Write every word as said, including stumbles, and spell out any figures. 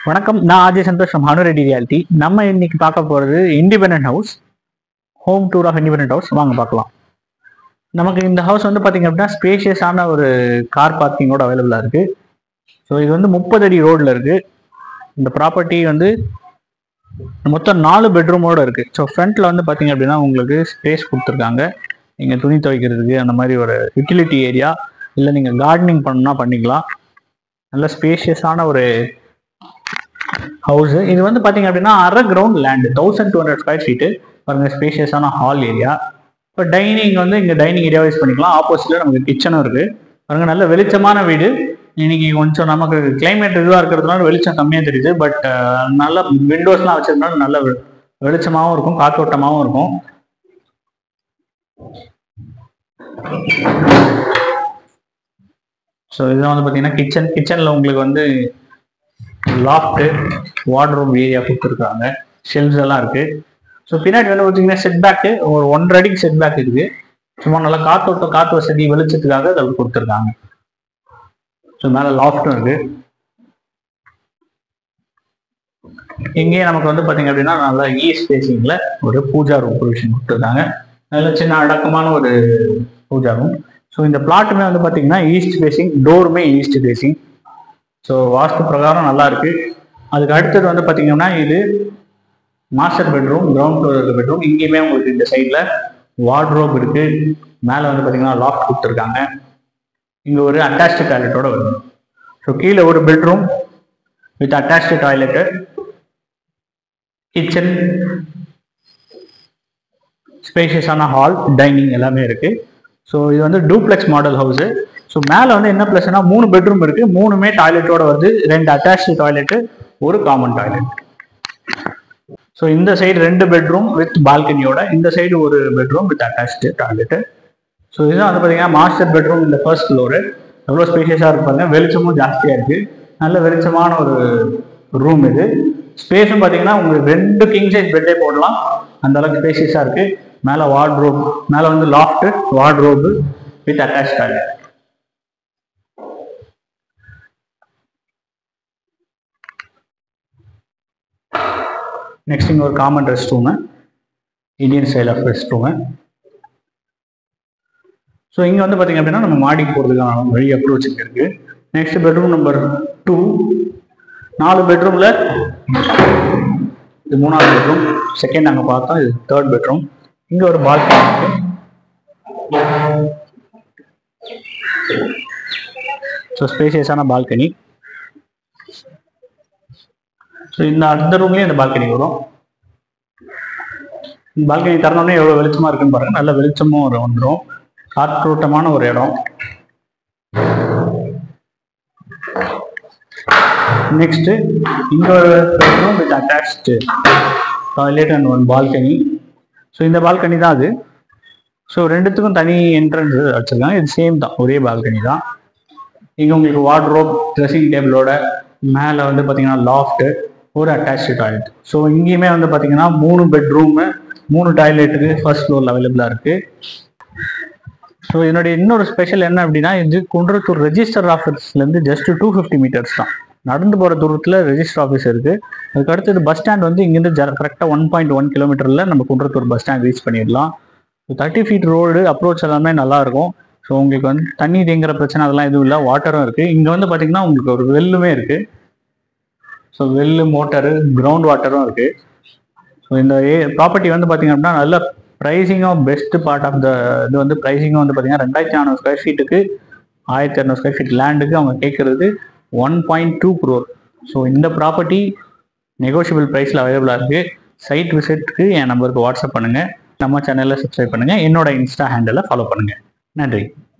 வணக்கம், நான் அஜய் சந்தோஷ் ஃப்ரம் ஹனு ரெட்டி ரியாலிட்டி. நம்ம இன்னைக்கு பார்க்க போகிறது independent house, home tour of independent house. வாங்க பார்க்கலாம். நமக்கு இந்த ஹவுஸ் வந்து பார்த்தீங்க அப்படின்னா ஸ்பேஷியஸான ஒரு கார் பார்க்கிங்கோட அவைலபிளாக இருக்குது. ஸோ இது வந்து முப்பது அடி ரோடில் இருக்குது. இந்த ப்ராப்பர்ட்டி வந்து மொத்தம் நாலு பெட்ரூமோடு இருக்குது. ஸோ ஃப்ரண்ட்டில் வந்து பார்த்தீங்க அப்படின்னா உங்களுக்கு ஸ்பேஸ் கொடுத்துருக்காங்க. நீங்கள் துணி துவைக்கிறதுக்கு அந்த மாதிரி ஒரு யூட்டிலிட்டி ஏரியா, இல்லை நீங்கள் கார்டனிங் பண்ணணும்னா பண்ணிக்கலாம். நல்ல ஸ்பேஷியஸான ஒரு ஹவுஸ். இது வந்து பார்த்தீங்க அப்படின்னா அரை ground land, thousand two hundred square feet. பாருங்க, ஸ்பேஷியஸான ஹால் ஏரியா. இப்போ டைனிங் வந்து இங்கே டைனிங் ஏரியாவை யூஸ் பண்ணிக்கலாம். ஆப்போசிட்ல நமக்கு கிச்சனும் இருக்குது. பாருங்க, நல்ல வெளிச்சமான வீடு. இன்னைக்கு கொஞ்சம் நமக்கு கிளைமேட் இதுவாக இருக்கிறதுனால வெளிச்சம் கம்மியாக தெரியுது. பட் நல்ல விண்டோஸ்லாம் வச்சிருந்தனால நல்ல வெளிச்சமாகவும் இருக்கும், காத்தோட்டமாகவும் இருக்கும். ஸோ இதெல்லாம் வந்து பார்த்தீங்கன்னா கிச்சன். கிச்சனில் உங்களுக்கு வந்து லாஃப்ட்டு, வார்ட்ரோப் ஏரியா கொடுத்துருக்காங்க. ஷெல்ஃப்ஸ் எல்லாம் இருக்கு. ஸோ பின்னாடி வந்து பார்த்தீங்கன்னா செட் பேக்கு ஒரு ஒன்றரை அடிக்கு செட் பேக் இருக்கு. சும்மா நல்லா காத்தோட்டம், காற்று வசதி, வெளிச்சத்துக்காக அதை கொடுத்துருக்காங்க. ஸோ மேலே லாஃப்ட்டும் இருக்கு. இங்கேயே நமக்கு வந்து பார்த்தீங்க அப்படின்னா நல்லா ஈஸ்ட் ஃபேசிங்ல ஒரு பூஜா ரூம் ப்ரொவிஷன் கொடுத்துருக்காங்க. அதில் சின்ன அடக்கமான ஒரு பூஜா ரூம். ஸோ இந்த பிளாட்டுமே வந்து பார்த்தீங்கன்னா ஈஸ்ட் ஃபேசிங், டோருமே ஈஸ்ட் ஃபேசிங். ஸோ வாஸ்து பிரகாரம் நல்லா இருக்கு. அதுக்கு அடுத்தது வந்து பார்த்தீங்கன்னா இது மாஸ்டர் பெட்ரூம், கிரவுண்ட் ஃப்ளோர் இருக்க பெட்ரூம். இங்கேயுமே உங்களுக்கு இந்த சைடில் வார்ட்ரோப் இருக்கு. மேலே வந்து பார்த்தீங்கன்னா லாஃப்ட் கொடுத்துருக்காங்க. இங்கே ஒரு அட்டாச்டு டாய்லெட்டோட வருது. ஸோ கீழே ஒரு bedroom with attached toilet, kitchen, ஸ்பேஷியஸான ஹால், டைனிங் எல்லாமே இருக்கு. ஸோ இது வந்து டூப்ளெக்ஸ் மாடல் ஹவுஸு. ஸோ மேலே வந்து என்ன ப்ளஸ்னா மூணு பெட்ரூம் இருக்கு. மூணுமே டாய்லெட்டோட வருது. ரெண்டு அட்டாச்டு டாய்லெட்டு, ஒரு காமன் டாய்லெட். ஸோ இந்த சைடு ரெண்டு பெட்ரூம் வித் பால்கனியோட, இந்த சைடு ஒரு bedroom with attached toilet. So இதுதான் வந்து பார்த்தீங்கன்னா மாஸ்டர் பெட்ரூம். இந்த ஃபர்ஸ்ட் ஃப்ளோரு எவ்வளோ ஸ்பேஷியஸாக இருப்பாங்க. வெளிச்சமும் ஜாஸ்தியாக இருக்கு. நல்ல வெளிச்சமான ஒரு ரூம் இது. ஸ்பேஸும் பார்த்தீங்கன்னா உங்களுக்கு ரெண்டு கிங் சைஸ் பெட்டே போடலாம், அந்த அளவுக்கு ஸ்பேஷியஸாக இருக்கு. மேலே வார்ட்ரோப், மேலே வந்து loft, wardrobe with attach toilet. Next இங்கே ஒரு common rest room, Indian style of rest room. So இங்கே வந்து பார்த்தீங்க அப்படின்னா நம்ம மாடிக்கு போகிறதுக்கான வழி அப்ரோச் இங்கே இருக்கு. Next bedroom number two. நாலு பெட்ரூமில் இது மூணாவது பெட்ரூம். செகண்ட் நாங்கள் பார்த்தோம், இது தேர்ட் பெட்ரூம். இங்கே ஒரு பால்கனி இருக்கு. So ஸ்பேஷியஸான balcony. ஸோ இந்த அந்த ரூம்லேயும் இந்த பால்கனி வரும். இந்த பால்கனி திறந்தோடனே எவ்வளோ வெளிச்சமாக இருக்குன்னு பாருங்க. நல்ல வெளிச்சமும் ஒரு வந்துடும், காற்றோட்டமான ஒரு இடம். நெக்ஸ்ட் இங்க ஒரு bedroom with attached toilet and one balcony. So இந்த பால்கனி தான் அது. ஸோ ரெண்டுத்துக்கும் தனி என்ட்ரன்ஸ் வச்சிருக்காங்க. இது சேம் தான், ஒரே பால்கனி தான். இங்கே உங்களுக்கு வார்ட்ரோப், ட்ரெஸ்ஸிங் டேபிளோட, மேலே வந்து பார்த்தீங்கன்னா லாஃப்ட், ஒரு அட்டாச்டு டாய்லெட். ஸோ இங்கேயுமே வந்து பார்த்தீங்கன்னா மூணு பெட்ரூமு, மூணு டாய்லெட்டுக்கு ஃபர்ஸ்ட் ஃப்ளோரில் அவைலபிளாக இருக்கு. ஸோ இதனுடைய இன்னொரு ஸ்பெஷல் என்ன அப்படின்னா, இது குன்றத்தூர் ரெஜிஸ்டர் ஆஃபீஸ்லேருந்து ஜஸ்ட் டூ ஃபிஃப்டி மீட்டர்ஸ் தான். நடந்து போகிற தூரத்தில் ரெஜிஸ்டர் ஆஃபீஸ் இருக்குது. அதுக்கு அடுத்தது பஸ் ஸ்டாண்ட் வந்து இங்கேருந்து ஜ கரெக்டாக ஒன் பாயிண்ட் ஒன் கிலோமீட்டரில் நம்ம குன்றத்தூர் பஸ் ஸ்டாண்ட் ரீச் பண்ணிடலாம். தேர்ட்டி ஃபீட் ரோடு, அப்ரோச் எல்லாமே நல்லாயிருக்கும். ஸோ உங்களுக்கு வந்து தண்ணி தேங்குற பிரச்சனை அதெல்லாம் எதுவும் இல்லை. வாட்டரும் இருக்குது. இங்கே வந்து பார்த்தீங்கன்னா உங்களுக்கு ஒரு வெல்லுமே இருக்குது. ஸோ வெல்லு, மோட்டரு, கிரவுண்ட் வாட்டரும் இருக்குது. ஸோ இந்த ஏ ப்ராப்பர்ட்டி வந்து பார்த்தீங்க அப்படின்னா நல்ல ப்ரைஸிங்கும், பெஸ்ட் பார்ட் ஆஃப் த இது வந்து ப்ரைஸிங்கும் வந்து பார்த்தீங்கன்னா ரெண்டாயிரத்தி நானூறு ஸ்கொயர் ஃபீட்டுக்கு, ஆயிரத்தி இரநூறு ஸ்கொயர் ஃபீட் லேண்டுக்கு அவங்க கேட்குறது one point two crore. So இந்த ப்ராப்பர்ட்டி நெகோஷியபிள் ப்ரைஸில் அவைலபிளாக இருக்குது. சைட் விசிட்க்கு என் நம்பருக்கு வாட்ஸ்அப் பண்ணுங்கள். நம்ம சேனலில் சப்ஸ்கிரைப் பண்ணுங்கள். என்னோட இன்ஸ்டா ஹேண்டலை ஃபாலோ பண்ணுங்கள். நன்றி.